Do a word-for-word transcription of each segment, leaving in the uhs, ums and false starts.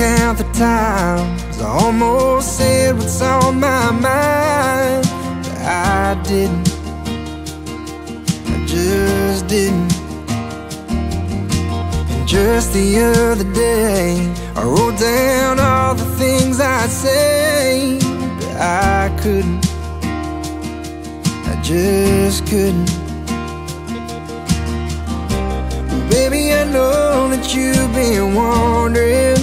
count the times I almost said what's on my mind, but I didn't, I just didn't. And just the other day I wrote down all the things I'd say, but I couldn't, I just couldn't. Well, baby, I know that you've been wondering,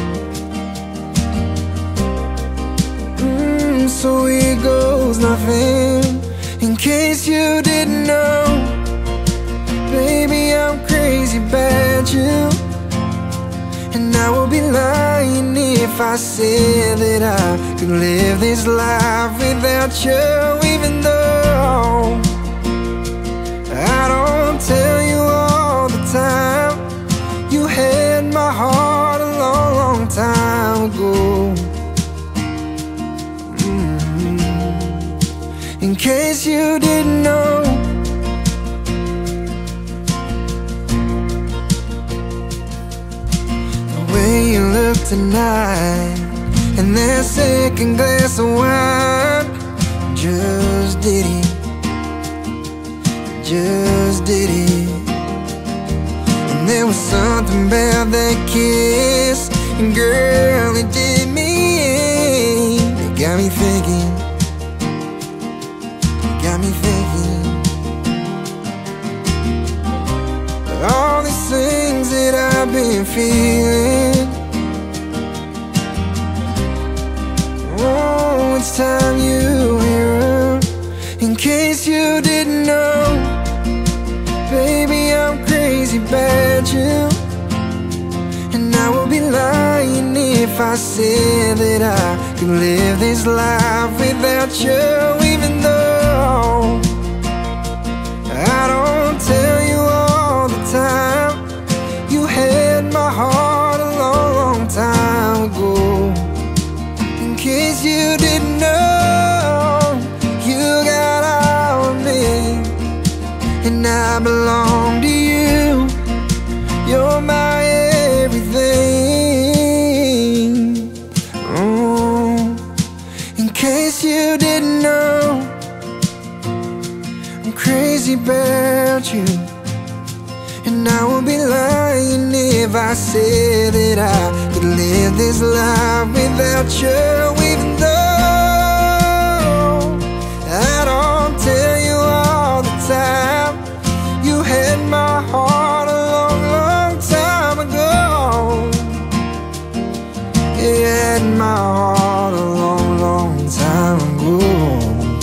mm, so here goes nothing. In case you didn't know, baby, I'm crazy about you, and I would be lying if I said that I could live this life without you. Even though I don't tell you all the time, you had my heart a long, long time ago. Mm-hmm. In case you didn't know, you look tonight, and that second glass of wine just did it, just did it. And there was something about that kiss, and girl, it did me in. It got me thinking, it got me thinking all these things that I've been feeling. Oh, it's time you hear her. In case you didn't know, baby, I'm crazy about you, and I would be lying if I said that I could live this life without you. Even though I don't tell you all the time, you had my heart a long, long time ago. In case you didn't know, you got all of me, and I belong to you. You're my everything. Oh, in case you didn't know, I'm crazy about you, and I would be lying if I said that I could live this life without you. Even though I don't tell you all the time, you had my heart a long, long time ago. You had my heart a long, long time ago.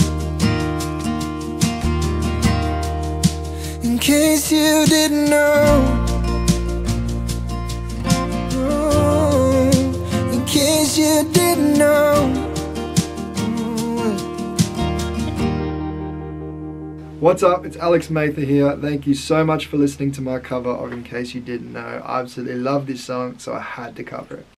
In case you didn't know, oh, in case you didn't know. What's up? It's AlexMather here. Thank you so much for listening to my cover of In Case You Didn't Know. I absolutely love this song, so I had to cover it.